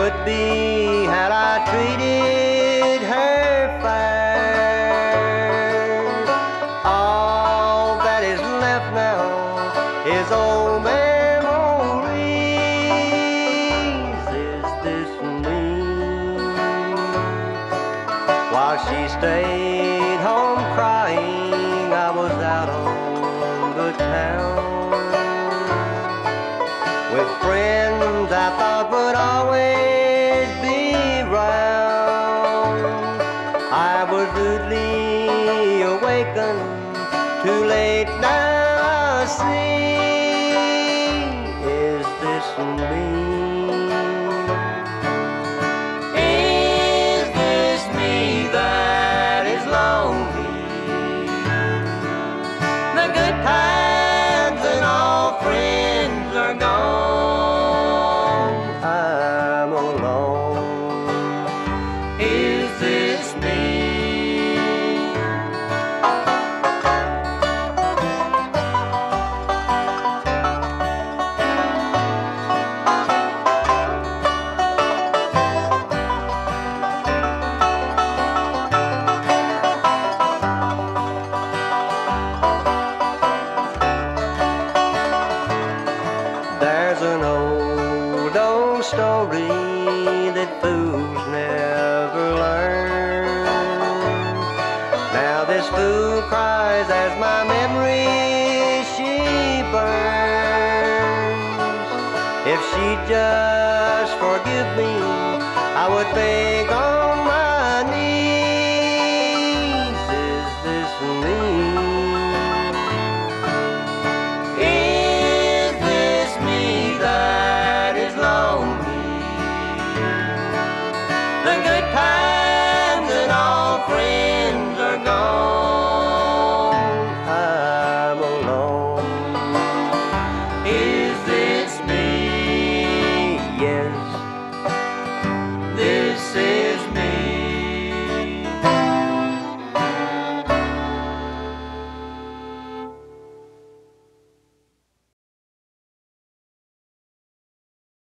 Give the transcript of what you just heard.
would be had I treated her fair. All that is left now is old memories. Is this me? While she stayed home crying, I was out on the town with friends I thought would always be round. I was rudely awakened too late now I see. Is this me? Is this me that is lonely? The good times and all friends are gone. I'm alone. Is this me? There's an old story that fools never learn. Now this fool cries as my memory she burns. If she just